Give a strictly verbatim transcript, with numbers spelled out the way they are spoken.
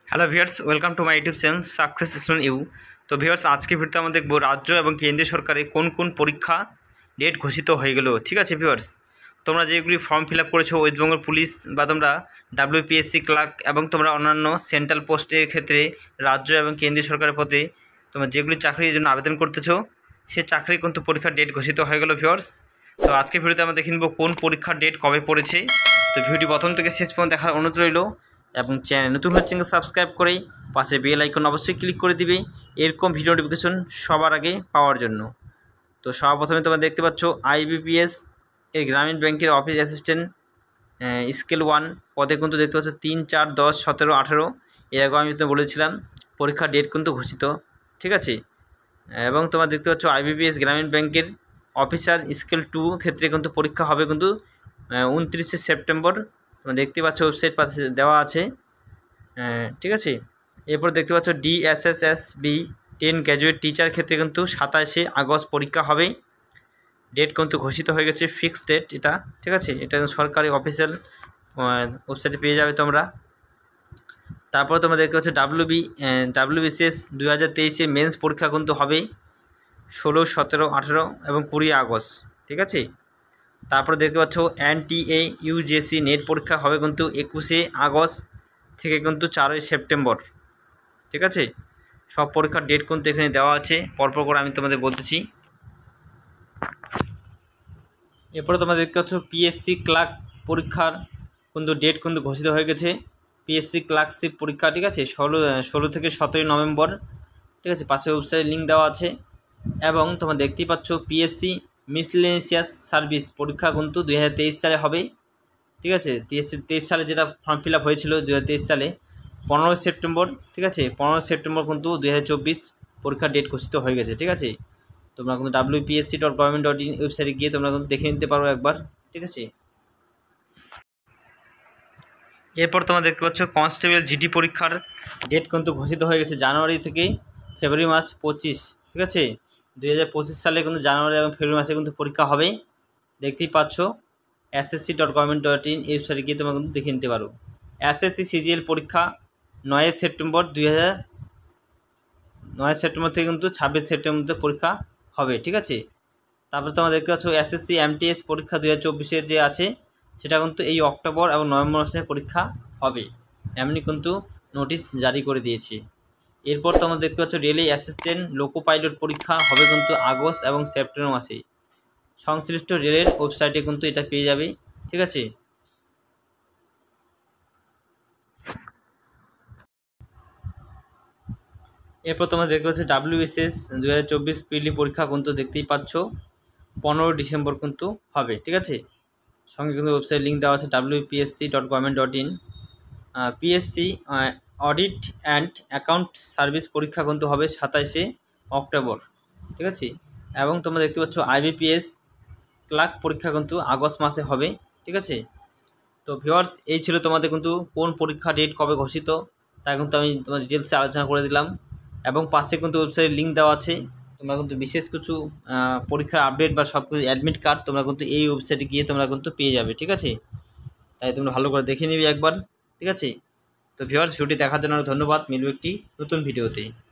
Hello viewers, welcome to my YouTube channel success student U. তো viewers, আজকে ভিডিওতে আমরা দেখব রাজ্য এবং কেন্দ্রীয় সরকারের কোন কোন পরীক্ষা ডেট ঘোষিত হয়ে গেল। ঠিক আছে ভিউয়ার্স, তোমরা যেগুলি ফর্ম ফিল আপ করেছো ওয়েস্ট বেঙ্গল পুলিশ বা তোমরা ডাব্লিউপিএসসি ক্লার্ক এবং তোমরা অন্যান্য সেন্ট্রাল পোস্টের ক্ষেত্রে রাজ্য এবং কেন্দ্রীয় সরকারের পদে তোমরা যেগুলি চাকরির জন্য আবেদন করতেছো সে চাকরির কিন্তু পরীক্ষার ডেট ঘোষিত হয়ে গেল ভিউয়ার্স। তো আজকে ভিডিওতে আমরা দেখে নেব কোন পরীক্ষার ডেট কবে পড়েছে। তো ভিডিওটি প্রথম থেকে শেষ পর্যন্ত দেখার অনুরোধ রইল এবং চ্যানেল নতুন হচ্ছে চ্যানেল সাবস্ক্রাইব করে পাশে বেল আইকন অবশ্যই ক্লিক করে দিবে এরকম ভিডিও নোটিফিকেশন সবার আগে পাওয়ার জন্য। তো সর্বপ্রথমে তোমরা দেখতে পাচ্ছ আইবিপিএস এর গ্রামীণ ব্যাংকের অফিস অ্যাসিস্ট্যান্ট স্কেল ওয়ান পদে কিন্তু দেখতে পাচ্ছ তিন চার দশ সতেরো আঠেরো এর আগে আমি তো বলেছিলাম পরীক্ষার ডেট কিন্তু ঘোষিত। ঠিক আছে, এবং তোমরা দেখতে পাচ্ছ আইবিপিএস গ্রামীণ ব্যাংকের অফিসার স্কেল টু ক্ষেত্রে কিন্তু পরীক্ষা হবে কিন্তু উনত্রিশে সেপ্টেম্বর। তোমরা দেখতে পাচ্ছ ওয়েবসাইট পাশে দেওয়া আছে। ঠিক আছে, এরপর দেখতে পাচ্ছ ডিএসএসএসবি টেন গ্র্যাজুয়েট টিচার ক্ষেত্রে কিন্তু সাতাশে আগস্ট পরীক্ষা হবে। ডেট কিন্তু ঘোষিত হয়ে গেছে, ফিক্সড ডেট এটা। ঠিক আছে, এটা সরকারি অফিসিয়াল ওয়েবসাইটে পেয়ে যাবে তোমরা। তারপরে তোমরা দেখতে পাচ্ছ ডাব্লিউবি ডাব্লিউবিসিএস দুই হাজার তেইশে মেন্স পরীক্ষা কিন্তু হবে ষোলো সতেরো আঠেরো এবং কুড়ি আগস্ট। ঠিক আছে, তারপরে দেখতে পাচ্ছ এনটিএ ইউজেসি নেট পরীক্ষা হবে কিন্তু একুশে আগস্ট থেকে কিন্তু চারই সেপ্টেম্বর। ঠিক আছে, সব পরীক্ষার ডেট কিন্তু এখানে দেওয়া আছে, পরপর করে আমি তোমাদের বলতেছি। এরপরে তোমরা দেখতে পাচ্ছ পিএসসি ক্লার্ক পরীক্ষার কিন্তু ডেট কিন্তু ঘোষিত হয়ে গেছে। পিএসসি ক্লার্কশিপ পরীক্ষা, ঠিক আছে, ষোলো ষোলো থেকে সতেরোই নভেম্বর। ঠিক আছে, পাশে ওয়েবসাইটের লিঙ্ক দেওয়া আছে। এবং তোমরা দেখতেই পাচ্ছ পিএসসি মিসলেনিয়াস সার্ভিস পরীক্ষা কিন্তু দুই হাজার তেইশ সালে হবে। ঠিক আছে, তেইশ তেইশ সালে যেটা ফর্ম ফিল আপ হয়েছিল দু হাজার তেইশ সালে পনেরোই সেপ্টেম্বর। ঠিক আছে, পনেরোই সেপ্টেম্বর কিন্তু দুই হাজার চব্বিশ পরীক্ষার ডেট ঘোষিত হয়ে গেছে। ঠিক আছে, তোমরা কিন্তু WBPSC dot government dot in ওয়েবসাইটে গিয়ে তোমরা কিন্তু দেখে নিতে পারো একবার। ঠিক আছে, এরপর তোমরা দেখতে পাচ্ছ কনস্টেবল জিডি পরীক্ষার ডেট কিন্তু ঘোষিত হয়ে গেছে জানুয়ারি থেকে ফেব্রুয়ারি মাস পঁচিশ। ঠিক আছে, দুই হাজার পঁচিশ সালে কিন্তু জানুয়ারি এবং ফেব্রুয়ারি মাসে কিন্তু পরীক্ষা হবে। দেখতেই পাচ্ছ SSC dot government dot in এই ওয়েবসাইটে গিয়ে তোমরা কিন্তু দেখে নিতে পারো। এসএসসি সিজিএল পরীক্ষা নয় সেপ্টেম্বর দুই হাজার নয় সেপ্টেম্বর থেকে কিন্তু ছাব্বিশ সেপ্টেম্বর পরীক্ষা হবে। ঠিক আছে, তারপরে তোমরা দেখতে পাচ্ছ এসএসসি এমটিএস পরীক্ষা দুই হাজার চব্বিশের যে আছে সেটা কিন্তু এই অক্টোবর এবং নভেম্বর মাসে পরীক্ষা হবে, এমনি কিন্তু নোটিশ জারি করে দিয়েছে। এরপর তোমরা দেখতে পাচ্ছ রেলওয়ে অ্যাসিস্ট্যান্ট লোকো পাইলট পরীক্ষা হবে কিন্তু আগস্ট এবং সেপ্টেম্বর মাসে। সংশ্লিষ্ট রেলের ওয়েবসাইটে কিন্তু এটা পেয়ে যাবে। ঠিক আছে, এরপর তোমরা দেখতে পাচ্ছ ডাব্লিউবিসিএস দু হাজার চব্বিশ পিলি পরীক্ষা কিন্তু দেখতেই পাচ্ছ পনেরোই ডিসেম্বর কিন্তু হবে। ঠিক আছে, সঙ্গে কিন্তু ওয়েবসাইট লিঙ্ক দেওয়া আছে WBPSC dot government dot in. PSC audit and account service পরীক্ষা কিন্তু হবে সাতাইশে অক্টোবর। ঠিক আছে, এবং তোমরা দেখতে পাচ্ছ আইবিপিএস ক্লার্ক পরীক্ষা কিন্তু আগস্ট মাসে হবে। ঠিক আছে, তো ভিউয়ার্স, এই ছিল তোমাদের কিন্তু কোন পরীক্ষা ডেট কবে ঘোষিত তা কিন্তু আমি তোমার ডিটেলসে আলোচনা করে দিলাম। এবং পাশে কিন্তু ওয়েবসাইটের লিঙ্ক দেওয়া আছে, তোমরা কিন্তু বিশেষ কিছু পরীক্ষার আপডেট বা সব কিছু অ্যাডমিট কার্ড তোমরা কিন্তু এই ওয়েবসাইটে গিয়ে তোমরা কিন্তু পেয়ে যাবে। ঠিক আছে, তাই তোমরা ভালো করে দেখে নিবি একবার। ঠিক আছে, তো ভিউয়ার্স, ভিডিওটি দেখার জন্য ধন্যবাদ। মিলব একটি নতুন ভিডিওতে।